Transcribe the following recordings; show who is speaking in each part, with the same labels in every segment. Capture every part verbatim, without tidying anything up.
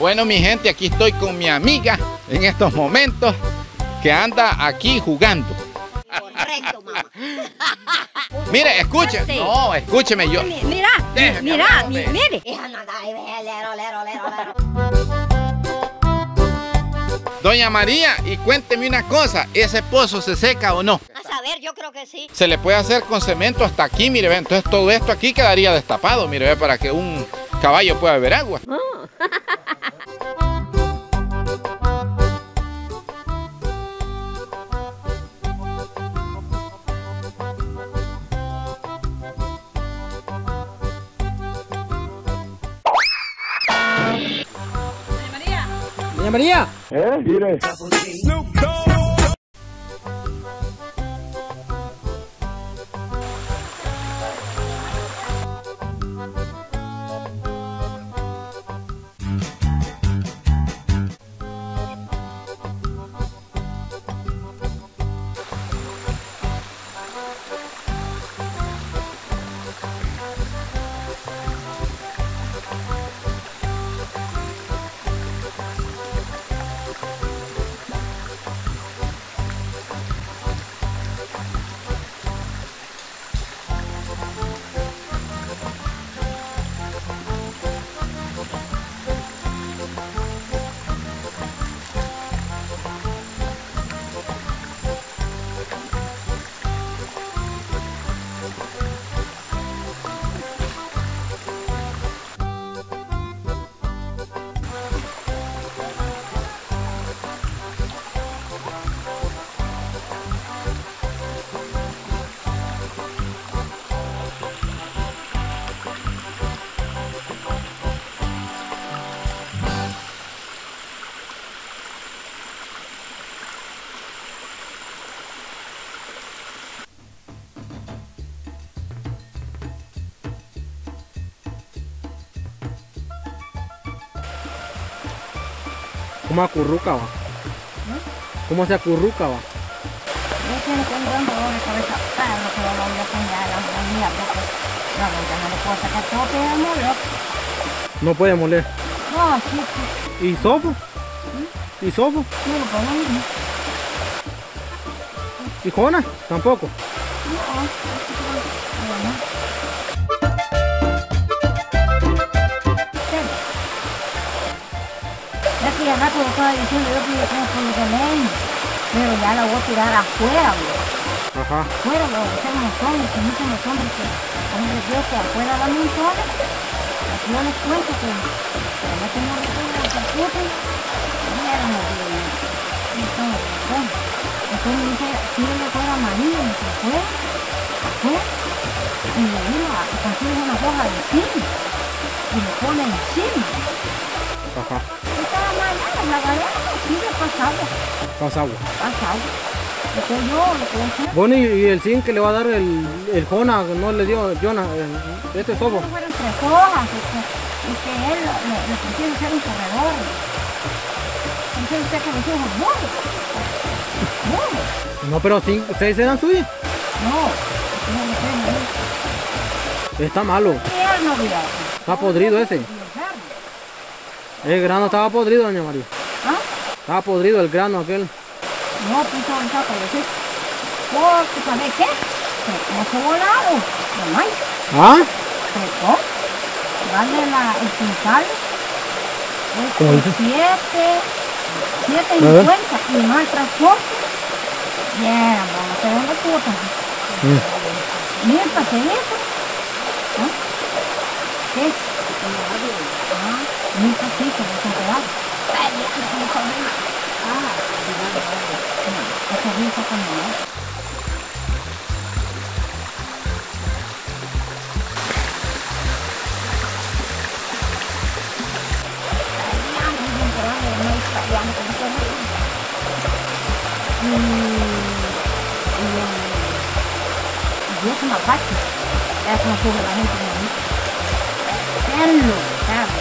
Speaker 1: Bueno, mi gente, aquí estoy con mi amiga en estos momentos que anda aquí jugando.
Speaker 2: Correcto, mamá.
Speaker 1: Mire, escuche. No, escúcheme yo.
Speaker 2: Mira,
Speaker 1: Déjeme
Speaker 2: mira,
Speaker 1: hablar,
Speaker 2: mi-
Speaker 1: hombre.
Speaker 2: mire. Hija, no, dale, lero, lero, lero, lero.
Speaker 1: Doña María, y cuénteme una cosa, ¿ese pozo se seca o no?
Speaker 2: A saber, yo creo que sí.
Speaker 1: Se le puede hacer con cemento hasta aquí, mire, ve, entonces todo esto aquí quedaría destapado, mire, ve, para que un caballo pueda beber agua.
Speaker 3: Doña María.
Speaker 4: ¿Eh? Mire.
Speaker 3: ¿Cómo acurruca, va? ¿Cómo se acurruca, va?
Speaker 2: Yo tengo un gran dolor de cabeza. Ah, lo que lo voy a poner a la mía, porque no, no, no le puedo sacar todo, pero no lo.
Speaker 3: No puede moler.
Speaker 2: No, sí, sí.
Speaker 3: ¿Y sopo? ¿Y sopo?
Speaker 2: No lo puedo moler.
Speaker 3: ¿Y Jona? Tampoco.
Speaker 2: No, bueno. Ya que ya rato lo estaba diciendo yo que yo tengo por lo que leí, pero ya la voy a tirar afuera, bro.
Speaker 3: Ajá.
Speaker 2: Afuera, lo voy a hacer montones, que muchos montones, que hombre Dios, que afuera da montones. Aquí yo les cuento que ya tengo recuerdos que disfruten, ya éramos de montones, montones. Entonces me dice, tírale fuera amarillo, me dice, afuera, afuera, y le digo, consigue una hoja de zinc y le pone encima.
Speaker 3: Ajá.
Speaker 2: Esta mañana la galera no sigue pasando,
Speaker 3: Pasa agua.
Speaker 2: pasando. Entonces yo lo que voy a hacer,
Speaker 3: Bueno, y, y el zinc que le va a dar el, el Jona, no le dio Jonah, el- este sopo.
Speaker 2: que fueron tres hojas y que, y que él le, le quisiera hacer un corredor. Entonces usted que me dijo, no, no,
Speaker 3: No, pero cinco, seis eran suyas.
Speaker 2: no, no le creen,
Speaker 3: Está malo.
Speaker 2: ¿qué él no vio?
Speaker 3: Está podrido ese. El grano estaba podrido, doña María.
Speaker 2: ¿Ah?
Speaker 3: Estaba podrido el grano aquel.
Speaker 2: No, pues ahorita que decir, porque ¿sabes qué? Secó ese volado, de maíz,
Speaker 3: ¿Ah?
Speaker 2: secó, darle la, el quintal,
Speaker 3: ¿Cómo
Speaker 2: es
Speaker 3: dice?
Speaker 2: siete, siete
Speaker 3: A ver.
Speaker 2: cincuenta y no hay transporte, bien, vamos a ver de puta,
Speaker 3: Mm.
Speaker 2: mil paseitos, ¿ah? ¿Qué? Ah, mil pasitos, no son pedazos. Ay, mira, no son pedazos. Ah, esa risa como no. Y es una parte, es una sube la gente de mí. Verlo, claro.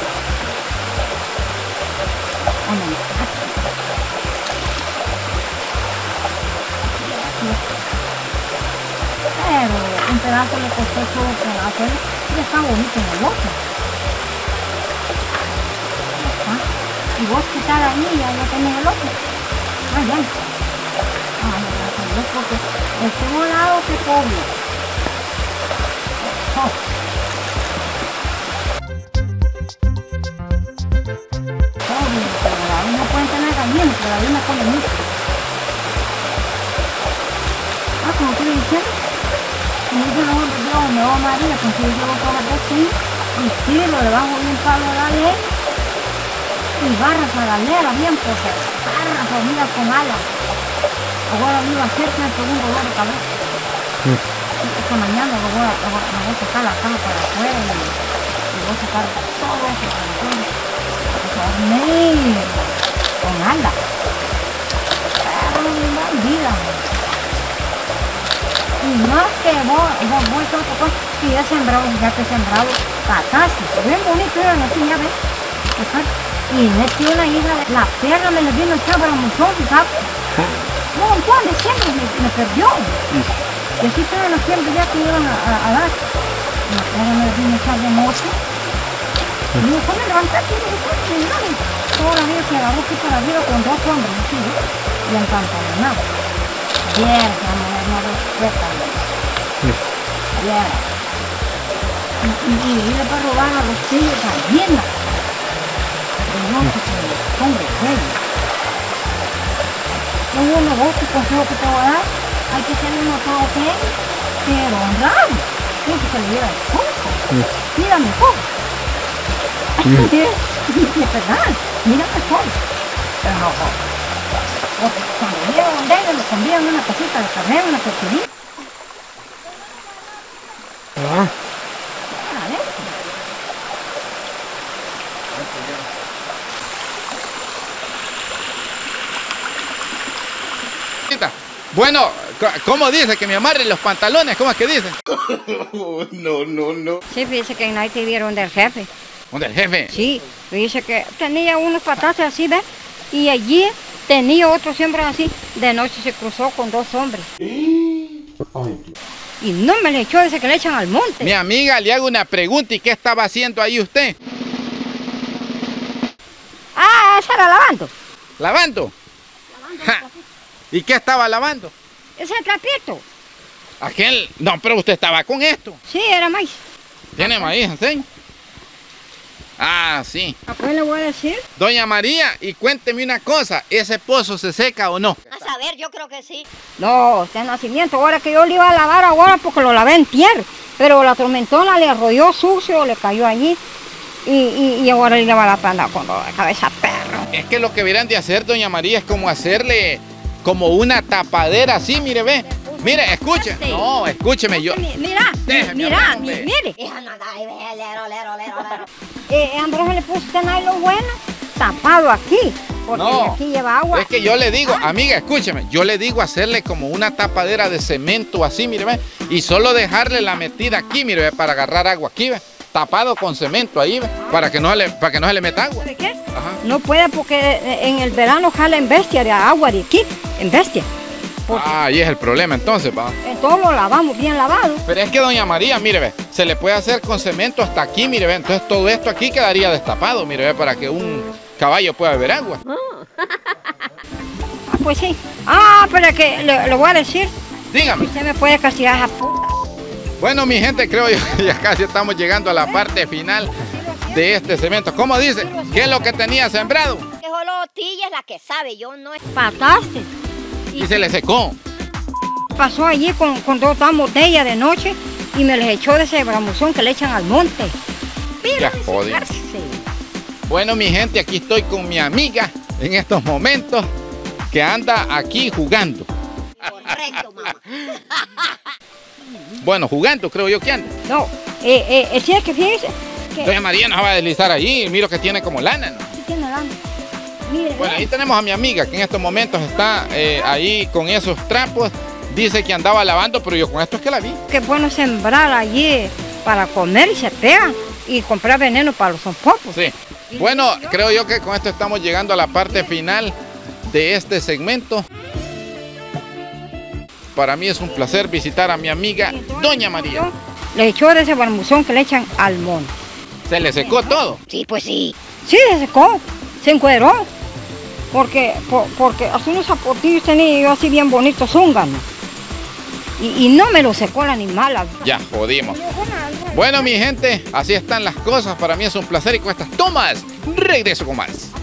Speaker 2: Una parte. Pero un pedazo le costó solo pedazo y está bonito en el otro. Ya está. Y vos que estás ahí, ya no tenés el otro. Ah, ya. Ah, gracias a Dios, porque este volado que pobre. Oh. Pobre, pero ahí no pueden tener gallinas, pero ahí me come mucho. Ah, como te diciendo, como dice la otra, yo me voy a María, pues yo llevo todas las dos y tiro debajo de un palo de la ley y barras a la lera bien, porque barras hormigas con alas. Ahora lo iba a hacer con el segundo dolor de cabeza. Sí. Esta mañana lo voy a, lo voy a, me voy a sacar la cama para afuera y, y voy a sacar todo eso para afuera. Dormir con alas. Pero no dan vida. Y más que vos, vos, vos, otra cosa, que ya he sembrado, ya te he sembrado patatas, bien bonito, era así, ya ves. Y metí una hija, la perra me le vino a echar para muchón, ¿sabes? Un montón de siembra me, me perdió. Y así todas las siembras ya que iban a, a, a dar. La perra me le vino a echar de mozo. Y digo, ¿cómo levantaste? Y digo, ¿cómo? Toda la vida se agarró aquí para arriba con dos hombres, así, ¿ves? Y encantonado. Bien, la mujer no respeta. Bien. Y, y, y iba para robar a los tíos también. No, que son de cuello. No hubo negocio, consejo que te voy a dar. Hay que ser uno todo ok, pero honrado. Tiene que se le lleva el coco. Mira mejor. Es verdad, mira mejor. Pero no, porque cuando llega donde ellos le convidan una cosita de carne, una tortillita.
Speaker 3: Ah.
Speaker 1: Bueno, ¿cómo dice? Que me amarren los pantalones, ¿cómo es que dicen?
Speaker 4: No, no, no.
Speaker 2: Sí, dice que no te dieron del jefe.
Speaker 1: ¿Dónde el jefe?
Speaker 2: Sí, dice que tenía unos patatas así, ¿ves? Y allí tenía otro siempre así. De noche se cruzó con dos hombres.
Speaker 4: Ay,
Speaker 2: y no me le echó, dice que le echan al monte.
Speaker 1: Mi amiga, le hago una pregunta, ¿y qué estaba haciendo ahí usted?
Speaker 2: Ah, esa era lavando.
Speaker 1: ¿Lavando?
Speaker 2: Lavando.
Speaker 1: Ja. ¿Y qué estaba lavando?
Speaker 2: Ese trapito.
Speaker 1: Aquel... No, pero usted estaba con esto.
Speaker 2: Sí, era maíz.
Speaker 1: ¿Tiene maíz, enseña? Ah, sí.
Speaker 2: ¿A qué le voy a decir?
Speaker 1: Doña María, y cuénteme una cosa, ¿ese pozo se seca o no?
Speaker 2: A saber, yo creo que sí. No, este nacimiento, ahora que yo le iba a lavar ahora porque lo lavé en tierra. Pero la tormentona le arrolló sucio, le cayó allí. Y, y, y ahora le va la panda con la cabeza perro.
Speaker 1: Es que lo que deberían de hacer, doña María, es como hacerle como una tapadera así, mire, ve. Mire, escuche. No, escúcheme yo.
Speaker 2: Mira,
Speaker 1: Déjeme
Speaker 2: mira,
Speaker 1: hablar, hombre.
Speaker 2: mire. Eh, Andrés le puso este nylon bueno, tapado aquí, porque
Speaker 1: No,
Speaker 2: aquí lleva agua.
Speaker 1: es que yo le digo, amiga, escúcheme, yo le digo hacerle como una tapadera de cemento así, mire, ve, y solo dejarle la metida aquí, mire, ve, para agarrar agua aquí, ve, tapado con cemento ahí, ve, para que no le, para que no se le meta agua.
Speaker 2: ¿De qué?
Speaker 1: Ajá.
Speaker 2: No puede porque en el verano jala en bestia de agua de aquí, en bestia. Porque
Speaker 1: Ah, ahí es el problema entonces, va.
Speaker 2: entonces lo lavamos bien lavado.
Speaker 1: Pero es que doña María, mire, ve, se le puede hacer con cemento hasta aquí, mire, ve, entonces todo esto aquí quedaría destapado, mire, ve, para que un caballo pueda beber agua.
Speaker 2: Ah, pues sí. Ah, pero es que le, le voy a decir,
Speaker 1: Dígame.
Speaker 2: usted me puede castigar a puta.
Speaker 1: Bueno, mi gente, creo yo que ya casi estamos llegando a la parte final de este cemento. ¿Cómo dice? ¿Qué es lo que tenía sembrado?
Speaker 5: Que solo Tilla es la que sabe, yo no es.
Speaker 2: Pataste.
Speaker 1: Y se le secó.
Speaker 2: Pasó allí con, con dos tan botellas de noche y me les echó de ese bramuzón que le echan al monte. Pero
Speaker 1: Ya
Speaker 2: de
Speaker 1: jodido.
Speaker 2: secarse.
Speaker 1: Bueno, mi gente, aquí estoy con mi amiga en estos momentos que anda aquí jugando.
Speaker 5: Correcto, mamá.
Speaker 1: Bueno, jugando creo yo que anda.
Speaker 2: No, eh, eh, eh, sí es que fíjese que
Speaker 1: Doña María nos va a deslizar allí. Miro que tiene como lana, ¿no?
Speaker 2: sí tiene lana. Mire,
Speaker 1: Bueno,
Speaker 2: ve.
Speaker 1: ahí tenemos a mi amiga que en estos momentos está eh, ahí con esos trapos. Dice que andaba lavando, pero yo con esto es que la vi.
Speaker 2: Qué bueno sembrar allí para comer y se pegan y comprar veneno para los zompopos.
Speaker 1: Sí. Bueno, creo yo que con esto estamos llegando a la parte final de este segmento. Para mí es un placer visitar a mi amiga Doña María.
Speaker 2: Le echó de ese barbuzón que le echan al monte.
Speaker 1: Se le secó todo.
Speaker 5: Sí, pues sí.
Speaker 2: Sí, se secó. se encueró. Porque, por, porque hace unos zapotillos tenía yo así bien bonitos, zúnganos. Y, y no me lo secó el animal.
Speaker 1: Ya, jodimos. Bueno, mi gente, así están las cosas. Para mí es un placer y con estas tomas regreso con más.